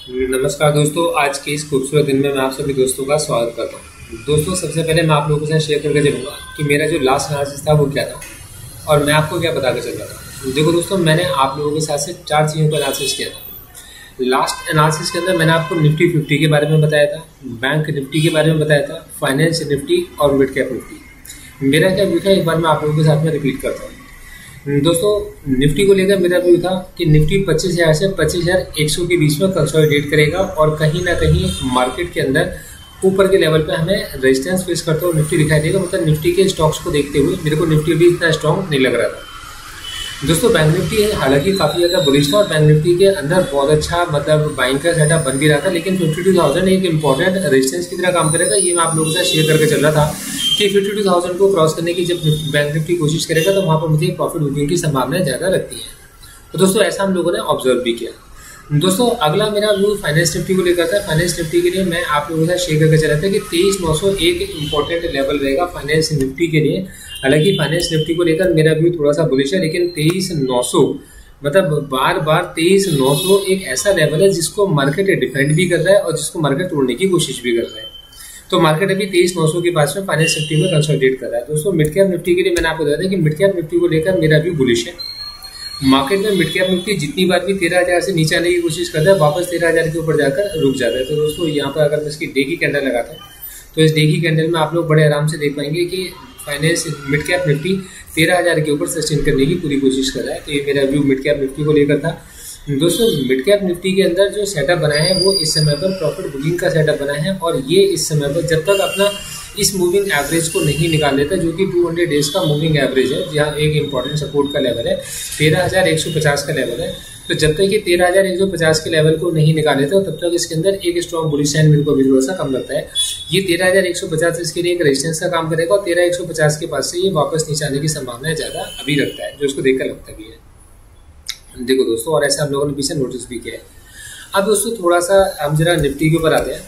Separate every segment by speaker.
Speaker 1: नमस्कार दोस्तों, आज के इस खूबसूरत दिन में मैं आप सभी दोस्तों का स्वागत करता हूं। दोस्तों, सबसे पहले मैं आप लोगों के साथ शेयर करके चलूँगा कि मेरा जो लास्ट एनालिसिस था वो क्या था और मैं आपको क्या बता के चल रहा था। देखो दोस्तों, मैंने आप लोगों के साथ से 4 चीज़ों का एनालिसिस किया था। लास्ट एनालिसिस के अंदर मैंने आपको निफ्टी 50 के बारे में बताया था, बैंक निफ्टी के बारे में बताया था, फाइनेंस निफ्टी और मिड कैप निफ्टी। मेरा क्या व्यू था, एक बार मैं आप लोगों के साथ में रिपीट करता हूँ। दोस्तों, निफ्टी को लेकर मेरा व्यू था कि निफ्टी 25,000 से 25,100 के बीच में कंसोलिडेट करेगा और कहीं ना कहीं मार्केट के अंदर ऊपर के लेवल पे हमें रेजिस्टेंस फेस करते हुए निफ्टी दिखाई देगा। मतलब निफ्टी के स्टॉक्स को देखते हुए मेरे को निफ्टी भी इतना स्ट्रॉन्ग नहीं लग रहा था। दोस्तों, बैंक निफ्टी हालांकि काफ़ी ज़्यादा बुलिश था और बैंक निफ्टी के अंदर बहुत अच्छा मतलब बाइंग का सेटअप बन भी रहा था, लेकिन 52,000 एक इंपॉर्टेंट रेजिस्टेंस की तरह काम करेगा। ये मैं आप लोगों के साथ शेयर करके चल रहा था कि 52,000 को क्रॉस करने की जब बैंक निफ्टी कोशिश करेगा तो वहाँ पर मुझे प्रॉफिट बुकिंग की संभावना ज़्यादा लगती है। तो दोस्तों, ऐसा हम लोगों ने ऑब्जर्व भी किया। दोस्तों, अगला मेरा व्यू फाइनेंस निफ्टी को लेकर था। फाइनेंस निफ्टी के लिए मैं आप लोगों के साथ शेयर करके चला था कि 23,900 एक इंपॉर्टेंट लेवल रहेगा फाइनेंस निफ्टी के लिए। हालांकि फाइनेंस निफ्टी को लेकर मेरा व्यू थोड़ा सा बुलिश है, लेकिन 23,900 मतलब बार बार 23,900 एक ऐसा लेवल है जिसको मार्केट डिफेंड भी कर रहा है और जिसको मार्केट तोड़ने की कोशिश भी कर रहा है। तो मार्केट अभी 23,900 के पास में फाइनेंस निफ्टी में कंसोलिडेट कर रहा है। दोस्तों, मिड कैप निफ्टी के लिए मैंने आपको बताया था कि मिड कैप निफ्टी को लेकर मेरा व्यू बुलिश है। मार्केट में मिड कैप निफ्टी जितनी बार भी 13,000 से नीचे आने की कोशिश करता है, वापस 13,000 के ऊपर जाकर रुक जाता है। तो दोस्तों, यहाँ पर अगर मैं इसकी डे की कैंडल लगाता हूँ तो इस डे की कैंडल में आप लोग बड़े आराम से देख पाएंगे कि फाइनेंस मिड कैप निफ्टी 13,000 के ऊपर सस्टेन करने की पूरी कोशिश कर रहा है। तो ये मेरा व्यू मिड कैप निफ्टी को लेकर था। दोस्तों, मिड कैप निफ्टी के अंदर जो सेटअप बना है वो इस समय पर प्रॉफिट बुकिंग का सेटअप बना है और ये इस समय पर जब तक अपना इस मूविंग एवरेज को नहीं निकाल लेता, जो कि 200 डेज का मूविंग एवरेज है, जहाँ एक इंपॉर्टेंट सपोर्ट का लेवल है 13,150 का लेवल है। तो जब तक ये 13,150 के लेवल को नहीं निकाल लेता तब तक इसके अंदर एक स्ट्रॉन्ग बुलिश साइन मेरे को अभी थोड़ा सा कम लगता है। ये 13,150 इसके लिए एक रेजिस्टेंस का काम करेगा और 13,150 के पास से ये वापस नीचे आने की संभावना ज़्यादा अभी रखता है, जो उसको देखकर लगता भी है। देखो दोस्तों, और ऐसा हम लोगों ने पीछे नोटिस भी किया है। अब दोस्तों, थोड़ा सा हम जरा निफ्टी के ऊपर आते हैं।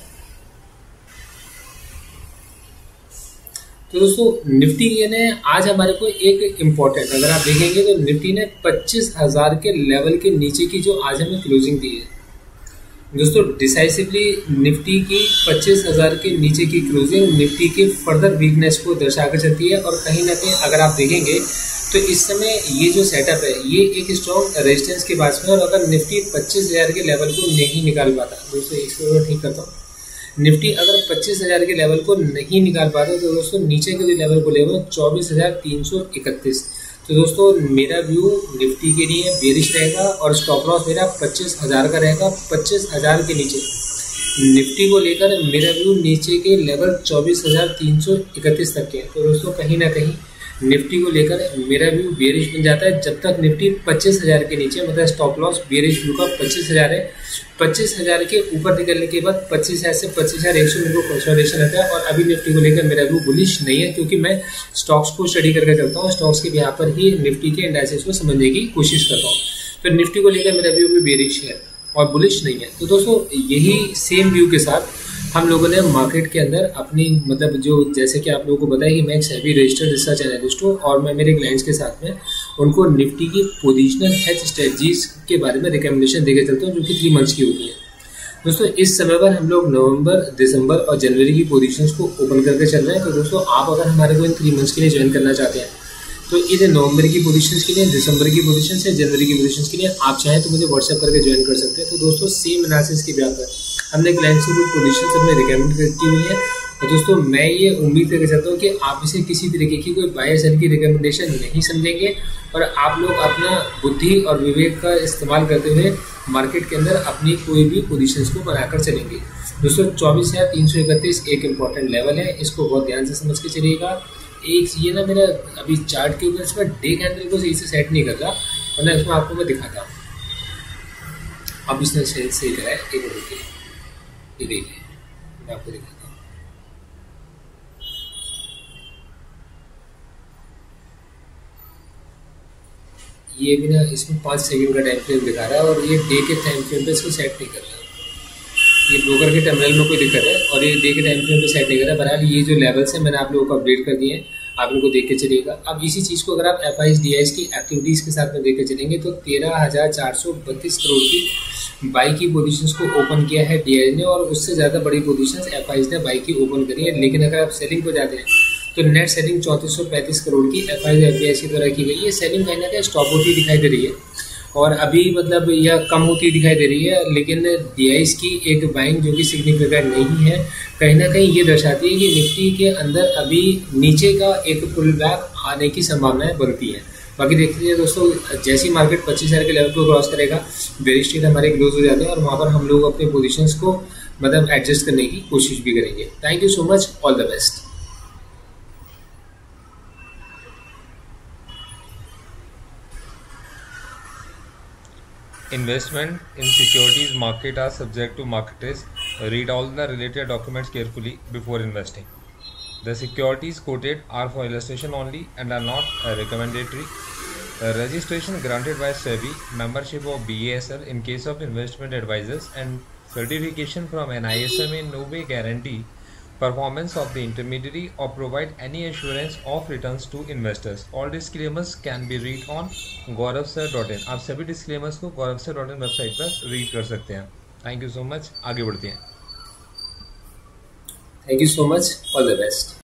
Speaker 1: तो दोस्तों, निफ्टी ने आज हमारे को एक इम्पोर्टेंट, अगर आप देखेंगे तो निफ्टी ने 25,000 के लेवल के नीचे की जो आज हमें क्लोजिंग दी है। दोस्तों, डिसाइसिवली निफ्टी की 25,000 के नीचे की क्लोजिंग निफ्टी के फर्दर वीकनेस को दर्शा कर चलती है और कहीं ना कहीं अगर आप देखेंगे तो इस समय ये जो सेटअप है ये एक स्ट्रॉन्ग रेजिस्टेंस के पास में, और अगर निफ्टी 25,000 के लेवल को नहीं निकाल पाता, दोस्तों इसको ठीक करता हूँ, निफ्टी अगर 25,000 के लेवल को नहीं निकाल पाता तो दोस्तों नीचे के जो लेवल को लेवल 24,331। तो दोस्तों, मेरा व्यू निफ्टी के लिए बेरिश रहेगा और स्टॉप लॉस मेरा 25,000 का रहेगा। 25,000 के नीचे निफ्टी को लेकर मेरा व्यू नीचे के लेवल 24,331 तक के। तो दोस्तों, कहीं ना कहीं निफ्टी को लेकर मेरा व्यू बेरिश बन जाता है जब तक निफ्टी 25,000 के नीचे, मतलब स्टॉप लॉस बेरिश व्यू का 25,000 है। 25,000 के ऊपर निकलने के बाद 25,000 से 25,100 मेरे को कंसोलिडेशन रहता है। और अभी निफ्टी को लेकर मेरा व्यू बुलिश नहीं है, क्योंकि मैं स्टॉक्स को स्टडी करके चलता हूँ, स्टॉक्स के यहाँ पर ही निफ्टी के इंडाइसेस को समझने की कोशिश करता हूँ। तो निफ्टी को लेकर मेरा व्यू भी बेरिश है और बुलिश नहीं है। तो दोस्तों, यही सेम व्यू के साथ हम लोगों ने मार्केट के अंदर अपनी मतलब जो, जैसे कि आप लोगों को बताया कि मैं एक सेबी रजिस्टर्ड रिसर्च एनालिस्ट हूँ और मैं मेरे क्लाइंट्स के साथ में उनको निफ्टी की पोजिशनल हेज स्ट्रेटजीज के बारे में रिकमेंडेशन देकर चलता हूँ, जो कि 3 मंथ्स की होती है। दोस्तों, इस समय पर हम लोग नवंबर, दिसंबर और जनवरी की पोजीशंस को ओपन करके चल रहे हैं। तो दोस्तों, आप अगर हमारे को इन 3 मंथ्स के लिए ज्वाइन करना चाहते हैं तो इन्हें नवंबर की पोजीशंस के लिए, दिसंबर की पोजीशंस या जनवरी की पोजीशंस के लिए आप चाहें तो मुझे व्हाट्सएप करके ज्वाइन कर सकते हैं। तो दोस्तों, सेम एनालिसिस के ब्याह पर हमने क्लाइंट्स को कुछ पोजीशंस अपने रिकमेंड की हुई है। और दोस्तों, मैं ये उम्मीद करके चाहता हूँ कि आप इसे किसी तरीके की कोई बाय सेल की रिकमेंडेशन नहीं समझेंगे और आप लोग अपना बुद्धि और विवेक का इस्तेमाल करते हुए मार्केट के अंदर अपनी कोई भी पोजीशंस को बनाकर चलेंगे। दोस्तों, 24,331 एक इम्पॉर्टेंट लेवल है, इसको बहुत ध्यान से समझ के चलिएगा। एक ये ना मेरा अभी चार्ट के ऊपर इसमें डे कैंडल को सही से सेट नहीं कर रहा, वरना इसमें आपको मैं दिखाता हूँ। अब इसने सही करा है, एक मिनट के ये देखिए, मैं आपको दिखाता हूँ। ये भी ना इसमें 5 सेकंड का टाइम फ्रेम दिखा रहा है और ये डे के टाइम फ्रेम पे इसको सेट नहीं कर रहा। ये ब्रोकर के टर्मिनल में कोई दिक्कत है और ये डे के टाइम फ्रेम पे सेट नहीं कर रहा। बहरहाल, ये जो लेवल्स है मैंने आप लोगों को अपडेट कर दिए हैं, आप इनको देख के चलिएगा। अब इसी चीज़ को अगर आप FIs DIs की एक्टिविटीज़ के साथ में देख के चलेंगे तो 13,432 करोड़ की बाई की पोजीशंस को ओपन किया है डीआई ने, और उससे ज़्यादा बड़ी पोजीशंस एफआईज ने बाई की ओपन करी है। लेकिन अगर आप सेलिंग को जाते हैं तो नेट सेलिंग 3435 करोड़ की एफआईज एफपीआईसी द्वारा की गई। ये सेलिंग कहीं ना कहीं स्टॉप होती दिखाई दे रही है, और अभी मतलब यह कम होती दिखाई दे रही है। लेकिन डीआईज की एक बाइंग जो कि सिग्निफिकेंट नहीं है, कहीं ना कहीं ये दर्शाती है कि निफ्टी के अंदर अभी नीचे का एक पुल बैक आने की संभावनाएं बनती है। बाकी देखते हैं दोस्तों, जैसी मार्केट 25,000 के लेवल को क्रॉस करेगा, बेरिश ट्रेड हमारे क्लोज हो जाते हैं, और वहां पर हम लोग अपने पोजीशंस को मतलब एडजस्ट करने की कोशिश भी करेंगे। Thank you so much, all the best.
Speaker 2: Investment in securities market are subject to market risk. Read all the related documents carefully before investing. The securities quoted are for illustration only and are not recommendatory. Registration granted by SEBI, membership of BASL in case of investment advisors, and certification from NISM in no way guarantee performance of the intermediary or provide any assurance of returns to investors. All disclaimers can be read on gauravsir.in. आप सभी disclaimers को gauravsir.in website पर read कर सकते हैं। Thank you so much, आगे बढ़ते हैं।
Speaker 1: Thank you so much, all the best.